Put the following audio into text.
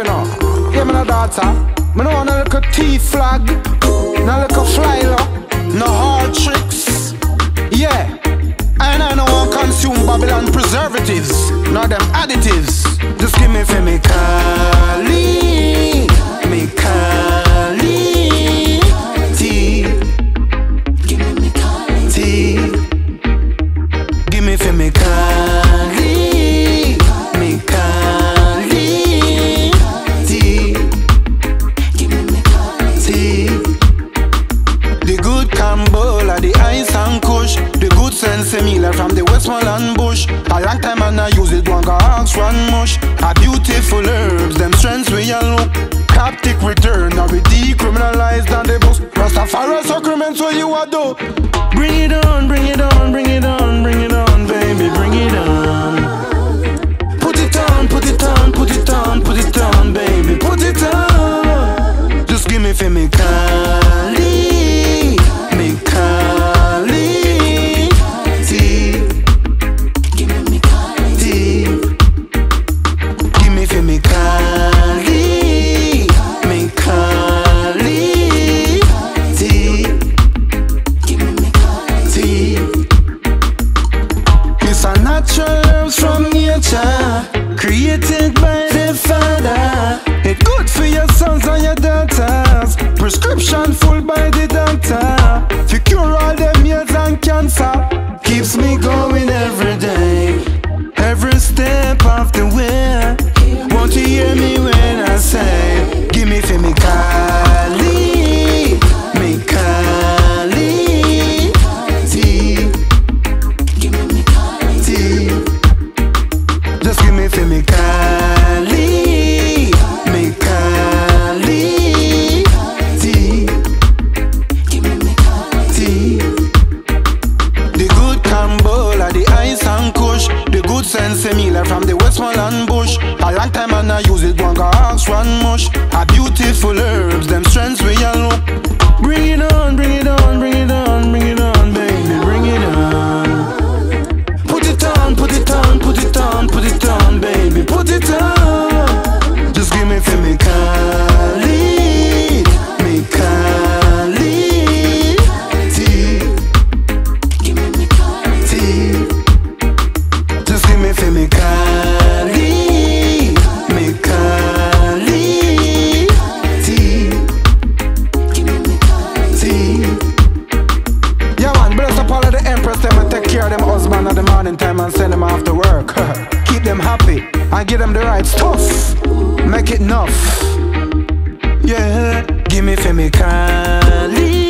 you know. Yeah, me no daughter. Me no want no little T-flag, no little flyler, no hard tricks. Yeah, and I no want consume Babylon preservatives, nor them additives. Just give me for me Cali, me Cali, tea. Give me me Cali, tea. Give me for me Cali, me Cali, tea. Give me me Cali, tea. The good Cambola, the ice and kush, the good Sensimilla from the Westmoreland bush. A long time and I use it, one go ask one mush. A beautiful herbs, them strengths we a look. Coptic return, now we decriminalized on the books. Rastafari sacraments, what you a do? Bring it on, bring it on, bring it on, bring it on, baby, bring it on. Put it on, put it on, put it on, put it on, baby, put it on. Just give me for me Cali, me Cali, tea. Give me me Cali, tea. Give me for me Cali, me Cali, tea. Give me me Cali, tea. It's a natural herbs from nature, created by the Father. It's good for your sons and your daughters. Prescription full by the doctor. To cure all them years and cancer. Keeps me going every day, every step of the way. Won't you hear me when I say, give me for me Cali, me Cali, tea. Give me me Cali, tea. Just give me for me Cali, me Cali, tea. Give me me Cali, tea. The good Cambola, the ice and kush, the good Sensimilla from the Westmoreland bush. A long time and I use it, one go ask one mush. A beautiful herbs, them strengths we a look. Bring it on, bring it on, bring it on, bring it on, baby, bring it on. Put it on, put it on, put it on, put it on, baby, put it on. Just give me for me Cali, me Cali, tea. Give me me Cali, tea. Just give me for me Cali, me Cali, tea. Give me me Cali, tea. Yeah man, bless up all of the empress, them and take care of them husband at the morning time and send them off to work. Keep them happy and give them the right stuff. Make it enough. Yeah, give me for me Cali.